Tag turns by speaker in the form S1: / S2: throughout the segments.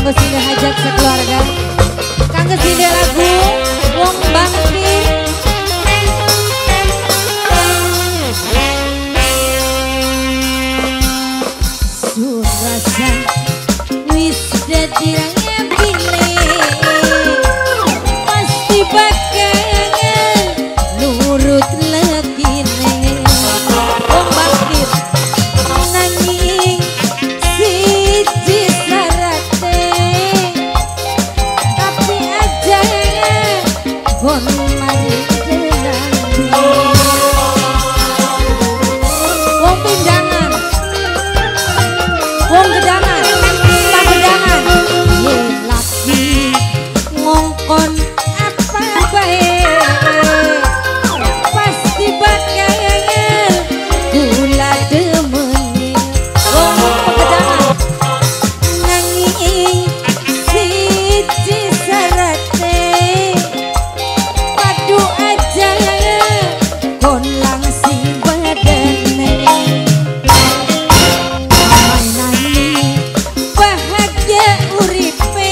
S1: kanggo sini hajat sekeluarga, kanggo sini lagu wong bakti. Surasa wis dadi pasti bakal nurut legine wong bakti. Nanging siji sarate tapi aja kon mari wong pindangan, wong gedangan, pagedangan, ye lagi ngongkon apa bae pasti bakal kula demeni wong pagedangan. Nanging siji sarate padu aja kon langsing badane. Mainani bahagia uripe,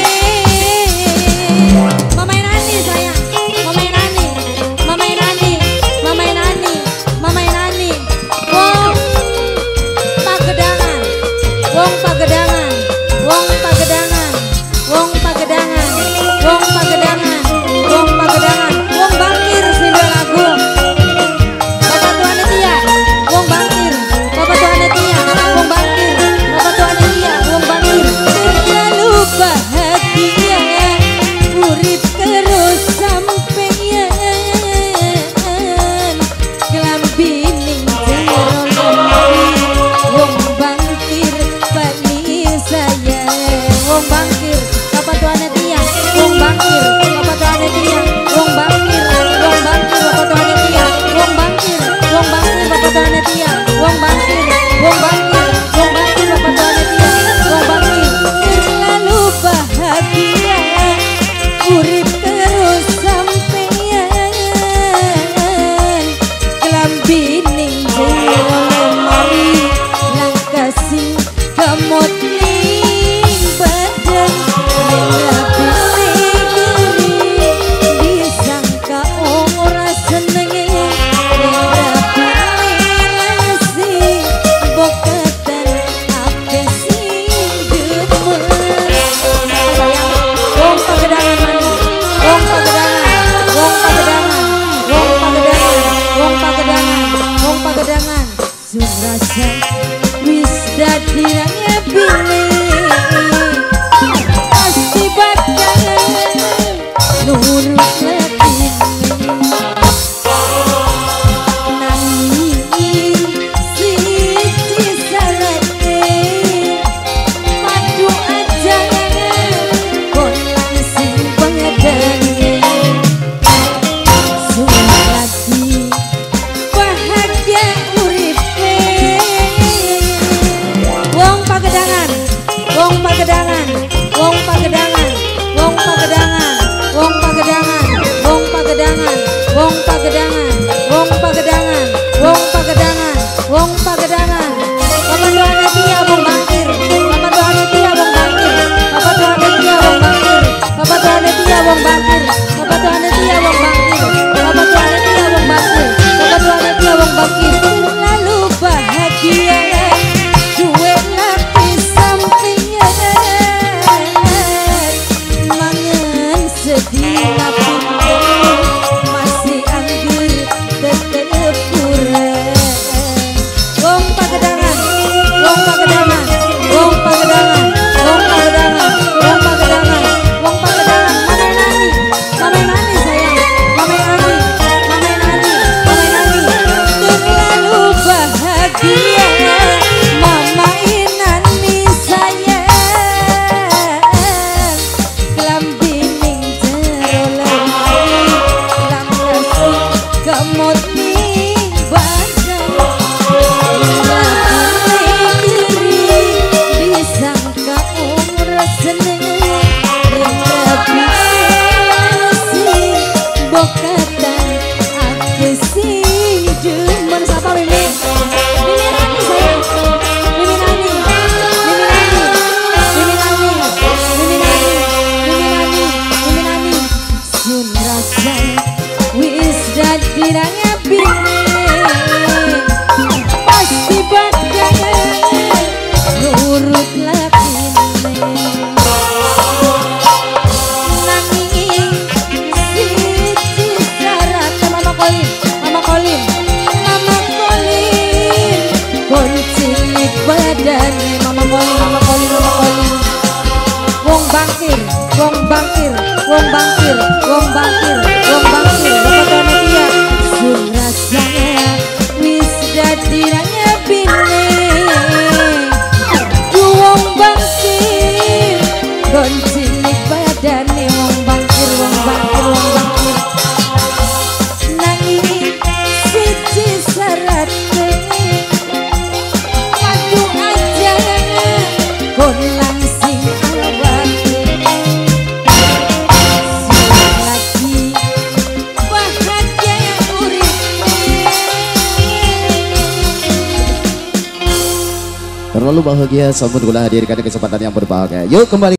S1: mamainani sayang, mamainani, mamainani, mamainani, mamainani. Wong pagedangan, wong pagedangan, wong pagedangan, wong pagedangan, wong pagedangan, wong pagedangan, wong bangkir sini lagu. Bapak Tuhan Etia, wong bangkir. Bapak Tuhan Etia, wong bangkir. Bapak Tuhan Etia, wong bangkir. Terlalu bahagia, urip terus sampeyan. Kelambining jero lemari, wong bangkir bani saya. Wong bangkir, Bapak Tuhan Etia, wong bangkir. Bapak Tuhan Etia, wong bangkir. Wong bangkir, Bapak Tuhan Etia, wong bangkir. Wong bangkir, Bapak Tuhan Etia, wong bangkir. Wong bangkir, wong bangkir, Bapak Tuhan Etia, wong bangkir. Terlalu bahagia, urip terus sampeyan. Kelambining jero lemari, langkah sing kemot ning badan. Disangka ora senenge sing bokatan ape sing demen. Sayang, wong pagedangan mani, wong pagedangan, wong pagedangan, wong pagedangan, wong pagedangan, wong pagedangan. Surasa wis dadi bini pasti bakal nurut legine. Nanging siji sarate padu aja kon langsing badane. Sulagi bahagia uripe, wong pagedangan, wong pagedangan, wong pagedangan, wong pagedangan, wong pagedangan, wong pagedangan, wong pagedangan, wong pagedangan, wong pagedangan, wong pagedangan. Bapak Tuhan Etia, wong bangkir. Bapak Tuhan Etia, wong bangkir. Bapak Tuhan Etia, wong bangkir. Bapak Tuhan Etia, wong bangkir. Bapak Tuhan Etia, wong bangkir. Bapak Tuhan Etia, wong bangkir. Bapak Tuhan Etia, wong bangkir. Terlalu bahagia, duwe lapis sampingan, mangan sedih lapis masih anggur tetep kurang. Wong pagedangan, wong pagedangan, wong pagedangan, wong pagedangan, wong pagedangan, wong pagedangan. Mamainani, mamainani sayang, wong bangkir, wong bangkir, wong bangkir. Lepotone dia. Sun rasanya wis dadi nyepine. Wong bangkir, goncini badane wong bangkir, wong bangkir, wong bangkir. Nanging siji syarat madu aja kon langsing awak lagi bahagia urip.
S2: Terlalu bahagia sambut gula hadirkan kesempatan yang berbahagia. Yuk kembali.